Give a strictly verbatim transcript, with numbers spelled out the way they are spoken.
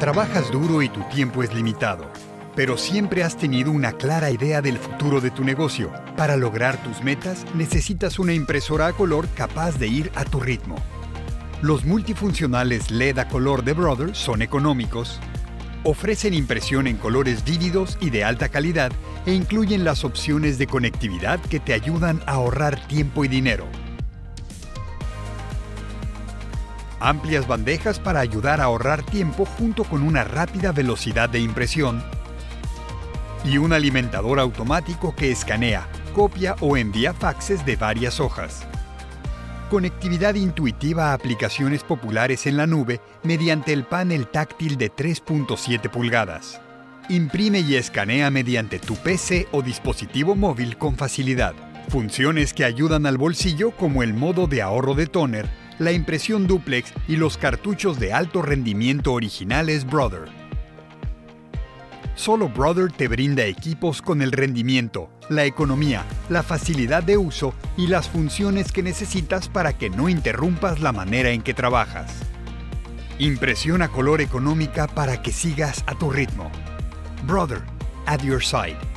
Trabajas duro y tu tiempo es limitado, pero siempre has tenido una clara idea del futuro de tu negocio. Para lograr tus metas, necesitas una impresora a color capaz de ir a tu ritmo. Los multifuncionales L E D a color de Brother son económicos, ofrecen impresión en colores vívidos y de alta calidad e incluyen las opciones de conectividad que te ayudan a ahorrar tiempo y dinero. Amplias bandejas para ayudar a ahorrar tiempo junto con una rápida velocidad de impresión y un alimentador automático que escanea, copia o envía faxes de varias hojas. Conectividad intuitiva a aplicaciones populares en la nube mediante el panel táctil de tres punto siete pulgadas. Imprime y escanea mediante tu P C o dispositivo móvil con facilidad. Funciones que ayudan al bolsillo como el modo de ahorro de tóner, la impresión dúplex y los cartuchos de alto rendimiento originales Brother. Solo Brother te brinda equipos con el rendimiento, la economía, la facilidad de uso y las funciones que necesitas para que no interrumpas la manera en que trabajas. Impresión a color económica para que sigas a tu ritmo. Brother, at your side.